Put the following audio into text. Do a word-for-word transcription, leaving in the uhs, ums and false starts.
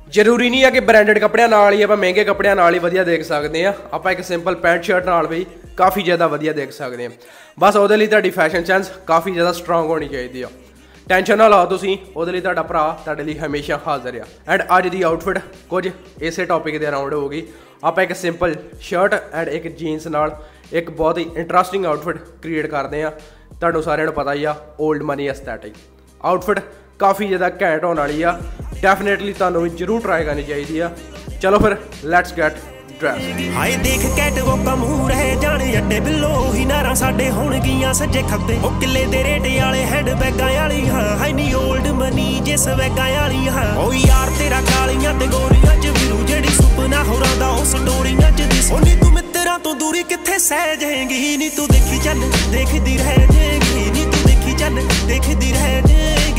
ਜ਼ਰੂਰੀ ਨਹੀਂ ਹੈ ਕਿ ਬ੍ਰਾਂਡਡ ਕੱਪੜਿਆਂ ਨਾਲ ਹੀ ਆਪਾਂ ਮਹਿੰਗੇ ਕੱਪੜਿਆਂ ਨਾਲ ਹੀ ਵਧੀਆ ਦੇਖ ਸਕਦੇ ਹਾਂ। ਆਪਾਂ ਇੱਕ ਸਿੰਪਲ ਪੈਂਟ ਸ਼ਰਟ ਨਾਲ ਵੀ ਕਾਫੀ ਜ਼ਿਆਦਾ ਵਧੀਆ ਦੇਖ ਸਕਦੇ ਹਾਂ। ਬਸ ਉਹਦੇ ਲਈ ਤੁਹਾਡੀ ਫੈਸ਼ਨ ਸੈਂਸ ਕਾਫੀ ਜ਼ਿਆਦਾ ਸਟਰੋਂਗ ਹੋਣੀ ਚਾਹੀਦੀ ਆ। ਟੈਨਸ਼ਨ ਨਾ ਲਓ ਤੁਸੀਂ, ਉਹਦੇ ਲਈ ਤੁਹਾਡਾ ਭਰਾ ਤੁਹਾਡੇ ਲਈ ਹਮੇਸ਼ਾ ਹਾਜ਼ਰ ਆ। ਐਂਡ ਅੱਜ ਦੀ ਆਊਟਫਿਟ ਕੁਝ ਇਸੇ ਟੌਪਿਕ ਦੇ ਅਰਾਊਂਡ ਹੋਊਗੀ। ਆਪਾਂ ਇੱਕ ਸਿੰਪਲ ਸ਼ਰਟ ਐਂਡ ਇੱਕ ਜੀਨਸ ਨਾਲ ਇੱਕ ਬਹੁਤ ਹੀ ਇੰਟਰਸਟਿੰਗ ਆਊਟਫਿਟ ਕ੍ਰੀਏਟ ਕਰਦੇ ਹਾਂ। ਤੁਹਾਨੂੰ ਸਾਰਿਆਂ ਨੂੰ ਪਤਾ ਹੀ ਆ, ਓਲਡ ਮਨੀ ਐਸਥੈਟਿਕ ਆਊਟਫਿਟ ਕਾਫੀ ਜ਼ਿਆਦਾ ਘੈਂਟ ਹੋਣ ਵਾਲੀ ਆ। ਡੈਫੀਨੇਟਲੀ ਤੁਹਾਨੂੰ ਵੀ ਜ਼ਰੂਰ ਟਰਾਈ ਕਰਨੀ ਚਾਹੀਦੀ ਆ। ਚਲੋ ਫਿਰ ਲੈਟਸ ਗੈਟ ਡਰੈਸ। ਹਾਏ ਦੇਖ ਕੈਟਵੋਕਾਂ ਮੂੰਹ ਰਹਿ ਜਾਣੇ ਅੱਡੇ ਬਿੱਲੋ ਹੀ ਨਾਰਾਂ ਸਾਡੇ ਹੋਣਗੀਆਂ ਸੱਜੇ ਖੱਬੇ। ਉਹ ਕਿੱਲੇ ਦੇ ਰੇਟ ਵਾਲੇ ਹੈਂਡ ਬੈਗਾਂ ਵਾਲੀ ਹਾਂ, ਹਾਈ ਨੀ ਓਲਡ ਮਨੀ ਜੇ ਸਵੈਗਾਂ ਵਾਲੀ ਹਾਂ। ਓ ਯਾਰ ਤੇਰਾ ਕਾਲੀਆਂ ਤੇ ਗੋਰੀਆਂ ਚ ਵੀਰੂ ਜਿਹੜੀ ਸੁਪਨਾ ਹੋਰਾਂ ਦਾ ਉਹ ਸਟੋਰੀਆਂ ਚ ਦਿਸ। ਓ ਨੀ ਤੂੰ ਮਿੱਤਰਾਂ ਤੋਂ ਦੂਰੀ ਕਿੱਥੇ ਸਹਿ ਜਾਏਂਗੀ, ਨੀ ਤੂੰ ਦੇਖੀ ਚੱਲ ਦੇਖਦੀ ਰਹਿ ਜਾਏਂਗੀ, ਨੀ ਤੂੰ ਦੇਖੀ ਚੱਲ ਦੇਖਦੀ ਰਹਿ ਜਾਏਂਗੀ।